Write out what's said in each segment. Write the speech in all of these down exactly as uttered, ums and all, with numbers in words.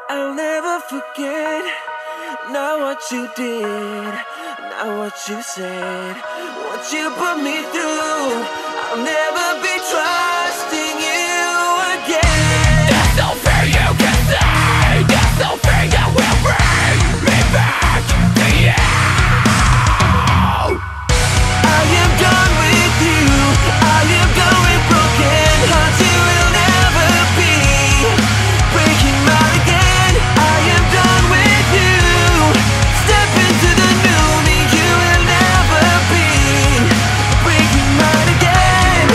I'll never forget, not what you did, not what you said, what you put me through. I'll never be trusting you again. There's no fear you can say, there's no fear that will bring me back to you. I am done with you, I am done with broken hearts. You will never be breaking mine again. I am done with you, step into the new me. You will never be breaking mine again.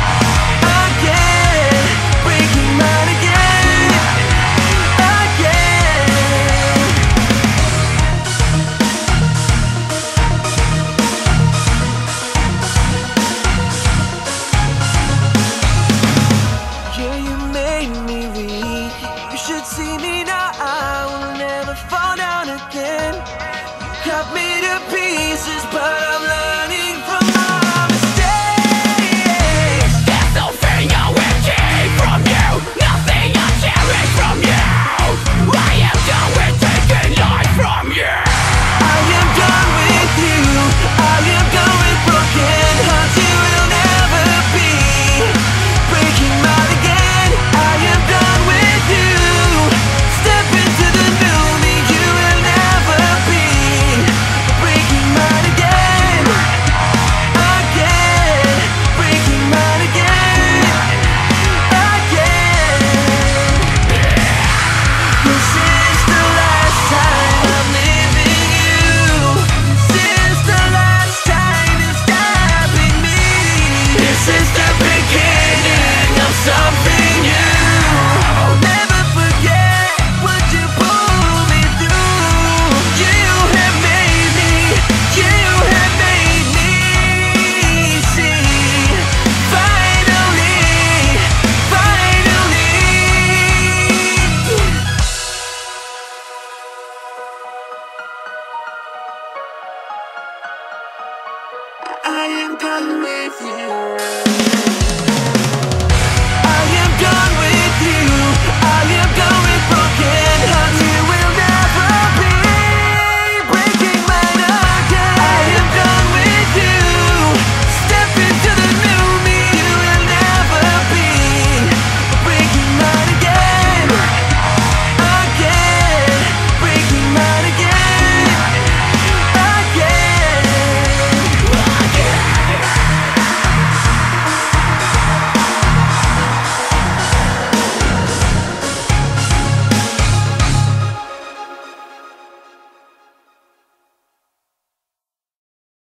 Again, breaking mine again. Again. Yeah, you made me weak. You should see me now. I will never fall down again. You cut me to pieces, but I'm learning from my mistakes. There's no thing I will keep from you, nothing I cherish from you. I am done with taking life from you. I am done with you. I am done with broken hearts. You will never be breaking mine again. I am done with you. Step into the new me. You will never be breaking mine again. Again, breaking mine again. Again. This is the last time I'm leaving you. This is the last time you're stabbing me. This is the beginning of something new. I'll never forget what you pulled me through. You have made me, you have made me see. Finally, finally. I am done with you.